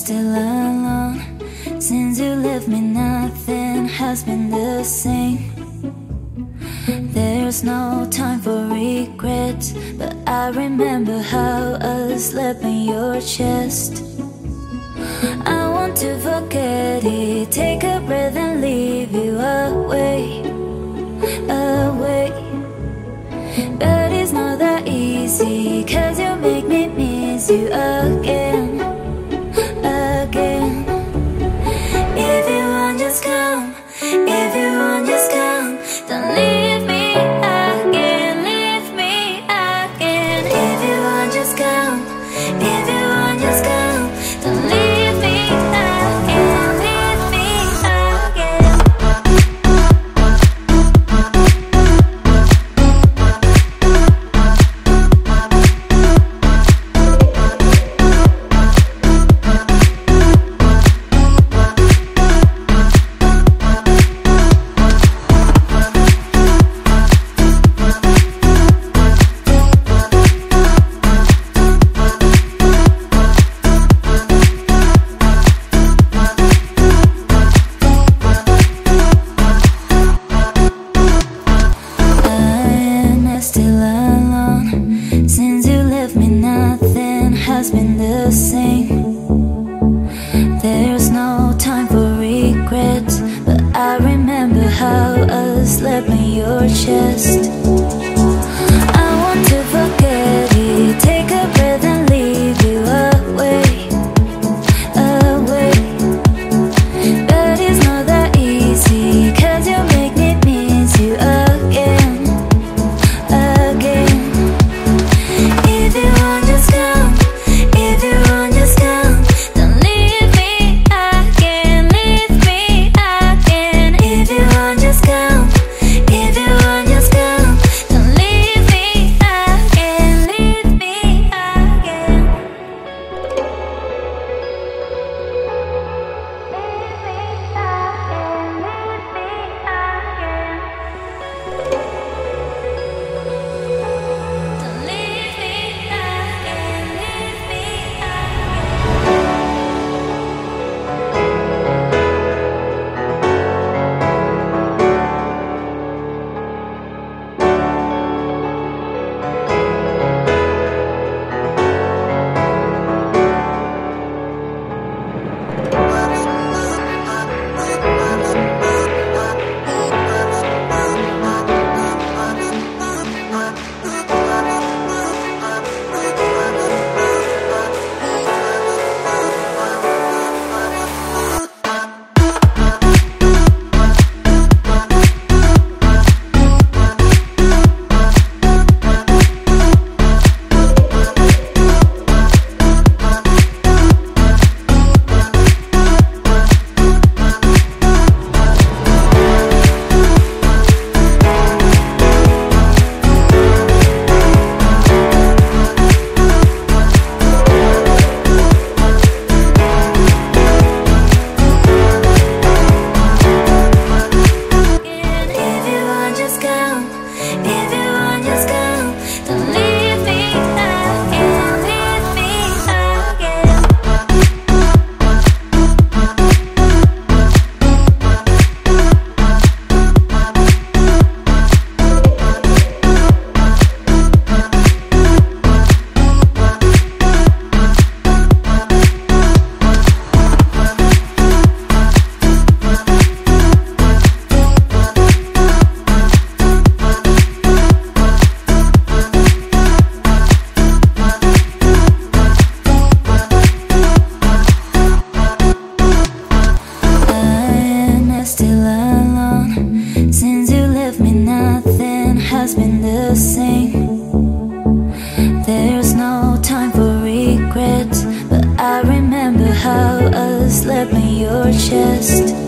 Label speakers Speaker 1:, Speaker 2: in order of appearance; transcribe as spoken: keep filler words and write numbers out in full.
Speaker 1: still alone. Since you left me, nothing has been the same. There's no time for regrets, but I remember how I slept in your chest. I want to forget it, take a breath and leave you away, away. But it's not that easy, cause you make me miss you again, again. If you want, just come. If you want, just come. Don't leave me again, leave me again. If you want, just come. If you want, just come. Don't leave me again, leave me again. Has been the same. There's no time for regrets, but I remember how I slept in your chest. I want to forget it, take a breath and leave you away, away. But it's not that easy, cause you make me miss you again, again. If you want, just come. If you want, just come. Don't leave me again, leave me again. If you want, just come. If you want, just come. Don't leave me again, leave me again. Don't leave me again, leave me has been the same. There's no time for regrets, but I remember how I slept in your chest.